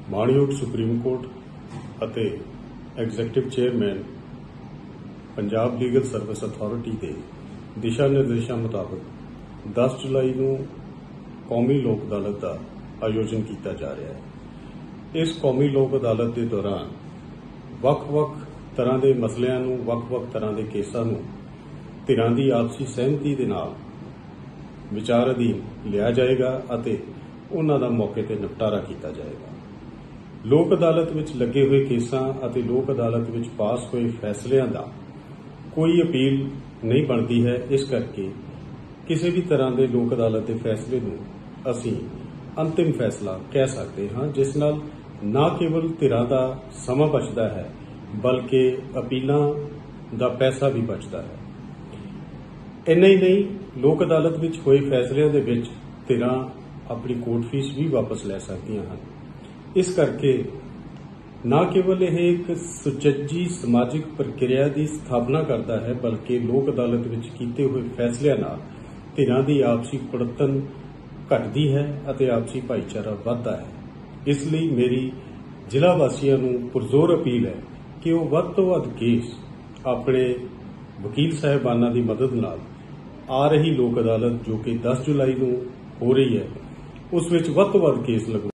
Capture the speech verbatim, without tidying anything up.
ਮਾਣਯੋਗ supreme court ਅਤੇ executive chairman Punjab legal service authority ਦੇ ਦਿਸ਼ਾ ਨਿਰਦੇਸ਼ਾਂ ਮੁਤਾਬਕ ਦਸ ਜੁਲਾਈ ਨੂੰ ਕੌਮੀ ਲੋਕ ਅਦਾਲਤ ਦਾ ਆਯੋਜਨ ਕੀਤਾ ਜਾ ਰਿਹਾ ਹੈ। ਇਸ ਕੌਮੀ ਲੋਕ ਅਦਾਲਤ ਦੇ ਦੌਰਾਨ ਵੱਖ-ਵੱਖ ਤਰ੍ਹਾਂ ਦੇ ਮਸਲਿਆਂ ਨੂੰ, ਵੱਖ-ਵੱਖ ਤਰ੍ਹਾਂ ਦੇ ਕੇਸਾਂ ਨੂੰ ਧਿਰਾਂ ਦੀ ਆਪਸੀ ਸਹਿਮਤੀ ਦੇ ਨਾਲ ਵਿਚਾਰ ਅਧੀਨ ਲਿਆ ਜਾਏਗਾ ਅਤੇ ਉਹਨਾਂ ਦਾ ਮੌਕੇ ਤੇ ਨਿਪਟਾਰਾ ਕੀਤਾ ਜਾਏਗਾ। ਲੋਕ ਅਦਾਲਤ ਵਿੱਚ ਲੱਗੇ ਹੋਏ ਕੇਸਾਂ ਅਤੇ ਲੋਕ ਅਦਾਲਤ ਵਿੱਚ ਪਾਸ ਹੋਏ ਫੈਸਲਿਆਂ ਦਾ ਕੋਈ ਅਪੀਲ ਨਹੀਂ ਬਣਦੀ ਹੈ। ਇਸ ਕਰਕੇ ਕਿਸੇ ਵੀ ਤਰ੍ਹਾਂ ਦੇ ਲੋਕ ਅਦਾਲਤ ਦੇ ਫੈਸਲੇ ਨੂੰ ਅਸੀਂ ਅੰਤਿਮ ਫੈਸਲਾ ਕਹਿ ਸਕਦੇ ਹਾਂ, ਜਿਸ ਨਾਲ ਨਾ ਕੇਵਲ ਧਿਰਾਂ ਦਾ ਸਮਾਂ ਬਚਦਾ ਹੈ ਬਲਕਿ ਅਪੀਲਾਂ ਦਾ ਪੈਸਾ ਵੀ ਬਚਦਾ ਹੈ। ਇੰਨਾ ਹੀ ਨਹੀਂ, ਲੋਕ ਅਦਾਲਤ ਵਿੱਚ ਹੋਏ ਫੈਸਲਿਆਂ ਦੇ ਵਿੱਚ ਧਿਰਾਂ ਆਪਣੀ ਕੋਰਟ ਫੀਸ ਵੀ ਵਾਪਸ ਲੈ ਸਕਦੀਆਂ ਹਨ। ਇਸ ਕਰਕੇ ਨਾ ਕੇਵਲ ਇਹ ਇੱਕ ਸੁਚੱਜੀ ਸਮਾਜਿਕ ਪ੍ਰਕਿਰਿਆ ਦੀ ਸਥਾਪਨਾ ਕਰਦਾ ਹੈ ਬਲਕਿ ਲੋਕ ਅਦਾਲਤ ਵਿੱਚ ਕੀਤੇ ਹੋਏ ਫੈਸਲਿਆਂ ਨਾਲ ਧਿਰਾਂ ਦੀ ਆਪਸੀ ਕੁੜੱਤਣ ਘਟਦੀ ਹੈ ਅਤੇ ਆਪਸੀ ਭਾਈਚਾਰਾ ਵੱਧਦਾ ਹੈ। ਇਸ ਲਈ ਮੇਰੀ ਜ਼ਿਲ੍ਹਾ ਵਾਸੀਆਂ ਨੂੰ ਪੁਰਜ਼ੋਰ ਅਪੀਲ ਹੈ ਕਿ ਉਹ ਵੱਧ ਤੋਂ ਵੱਧ ਕੇਸ ਆਪਣੇ ਵਕੀਲ ਸਾਹਿਬਾਨਾਂ ਦੀ ਮਦਦ ਨਾਲ ਆ ਰਹੀ ਲੋਕ ਅਦਾਲਤ ਜੋ ਕਿ ਦਸ ਜੁਲਾਈ ਨੂੰ ਹੋ ਰਹੀ ਹੈ ਉਸ ਵਿੱਚ ਵੱਧ ਤੋਂ ਵੱਧ ਕੇਸ ਲਗਾਉਣ।